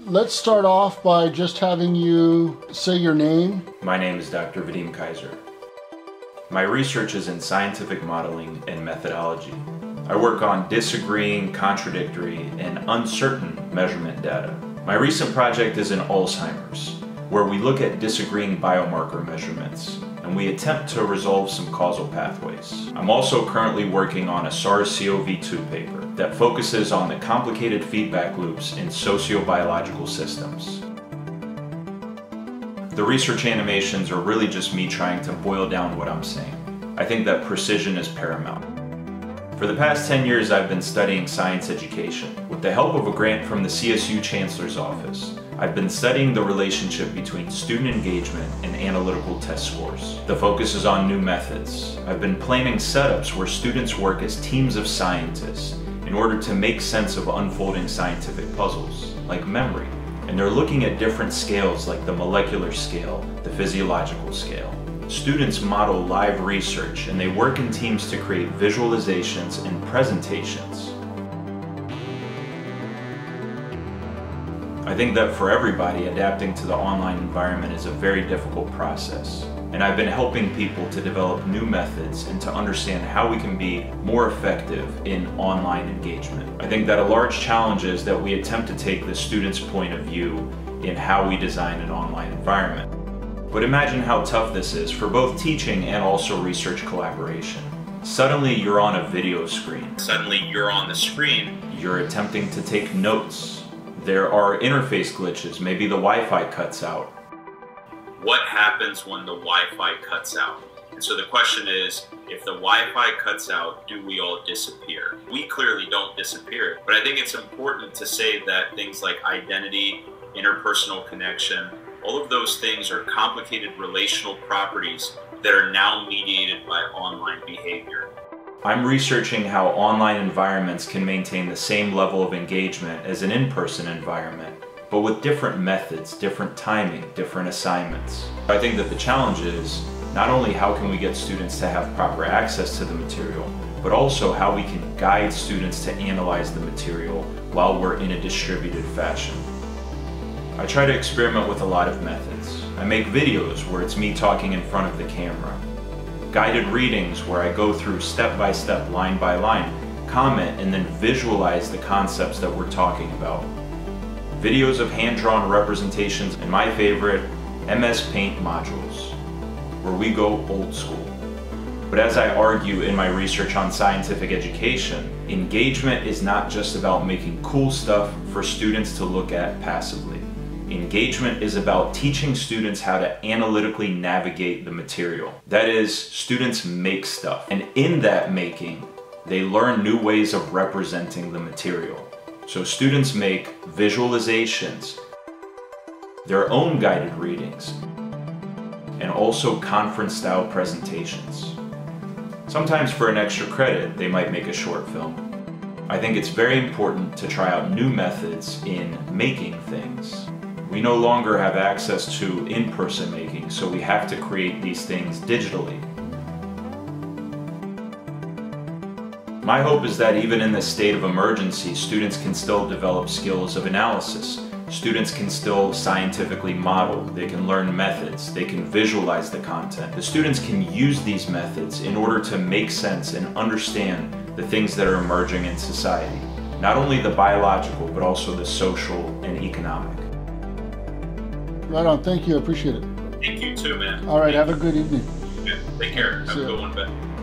let's start off by just having you say your name. My name is Dr. Vadim Keyser. My research is in scientific modeling and methodology. I work on disagreeing, contradictory, and uncertain measurement data. My recent project is in Alzheimer's, where we look at disagreeing biomarker measurements, and we attempt to resolve some causal pathways. I'm also currently working on a SARS-CoV-2 paper that focuses on the complicated feedback loops in sociobiological systems. The research animations are really just me trying to boil down what I'm saying. I think that precision is paramount. For the past 10 years, I've been studying science education. With the help of a grant from the CSU Chancellor's Office, I've been studying the relationship between student engagement and analytical test scores. The focus is on new methods. I've been planning setups where students work as teams of scientists in order to make sense of unfolding scientific puzzles, like memory. And they're looking at different scales like the molecular scale, the physiological scale. Students model live research and they work in teams to create visualizations and presentations. I think that for everybody, adapting to the online environment is a very difficult process. And I've been helping people to develop new methods and to understand how we can be more effective in online engagement. I think that a large challenge is that we attempt to take the student's point of view in how we design an online environment. But imagine how tough this is for both teaching and also research collaboration. Suddenly you're on a video screen. Suddenly you're on the screen. You're attempting to take notes. There are interface glitches. Maybe the Wi-Fi cuts out. What happens when the Wi-Fi cuts out? And so the question is, if the Wi-Fi cuts out, do we all disappear? We clearly don't disappear, but I think it's important to say that things like identity, interpersonal connection, all of those things are complicated relational properties that are now mediated by online behavior. I'm researching how online environments can maintain the same level of engagement as an in-person environment, but with different methods, different timing, different assignments. I think that the challenge is not only how can we get students to have proper access to the material, but also how we can guide students to analyze the material while we're in a distributed fashion. I try to experiment with a lot of methods. I make videos where it's me talking in front of the camera. Guided readings where I go through step by step, line by line, comment, and then visualize the concepts that we're talking about. Videos of hand-drawn representations, and my favorite, MS Paint modules, where we go old school. But as I argue in my research on scientific education, engagement is not just about making cool stuff for students to look at passively. Engagement is about teaching students how to analytically navigate the material. That is, students make stuff, and in that making, they learn new ways of representing the material. So students make visualizations, their own guided readings, and also conference-style presentations. Sometimes for an extra credit, they might make a short film. I think it's very important to try out new methods in making things. We no longer have access to in-person making, so we have to create these things digitally. My hope is that even in this state of emergency, students can still develop skills of analysis. Students can still scientifically model, they can learn methods, they can visualize the content. The students can use these methods in order to make sense and understand the things that are emerging in society. Not only the biological, but also the social and economic. Right on, thank you, I appreciate it. Thank you too, man. All right, have a good evening. Yeah, take care. Have a good one, Ben.